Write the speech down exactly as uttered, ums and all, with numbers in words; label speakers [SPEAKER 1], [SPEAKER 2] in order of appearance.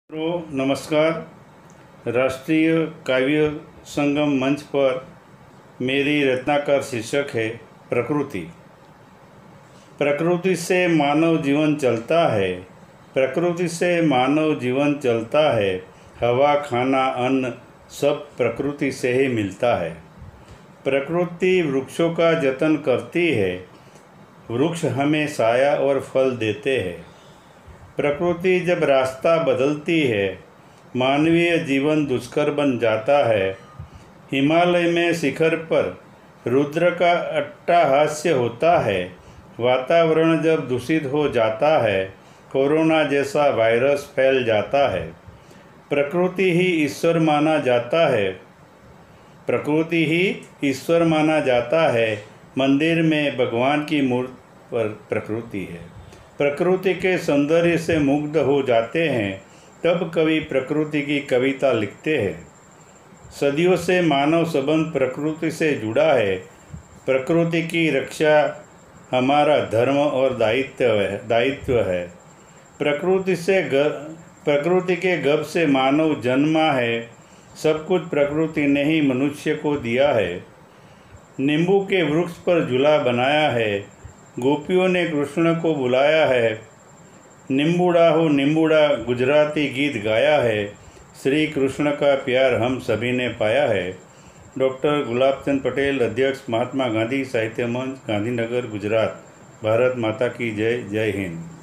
[SPEAKER 1] मित्रों नमस्कार। राष्ट्रीय काव्य संगम मंच पर मेरी रचनाकार शीर्षक है प्रकृति। प्रकृति से मानव जीवन चलता है, प्रकृति से मानव जीवन चलता है। हवा, खाना, अन्न सब प्रकृति से ही मिलता है। प्रकृति वृक्षों का जतन करती है, वृक्ष हमें छाया और फल देते हैं। प्रकृति जब रास्ता बदलती है, मानवीय जीवन दुष्कर बन जाता है। हिमालय में शिखर पर रुद्र का अट्टहास्य होता है। वातावरण जब दूषित हो जाता है, कोरोना जैसा वायरस फैल जाता है। प्रकृति ही ईश्वर माना जाता है, प्रकृति ही ईश्वर माना जाता है। मंदिर में भगवान की मूर्ति पर प्रकृति है। प्रकृति के सौंदर्य से मुग्ध हो जाते हैं, तब कवि प्रकृति की कविता लिखते हैं। सदियों से मानव संबंध प्रकृति से जुड़ा है। प्रकृति की रक्षा हमारा धर्म और दायित्व है दायित्व है प्रकृति से प्रकृति के गर्भ से मानव जन्मा है। सब कुछ प्रकृति ने ही मनुष्य को दिया है। नींबू के वृक्ष पर झूला बनाया है, गोपियों ने कृष्ण को बुलाया है। निम्बुड़ा हो निम्बुड़ा गुजराती गीत गाया है। श्री कृष्ण का प्यार हम सभी ने पाया है। डॉक्टर गुलाब चंद पटेल, अध्यक्ष महात्मा गांधी साहित्य मंच, गांधीनगर, गुजरात। भारत माता की जय। जय हिंद।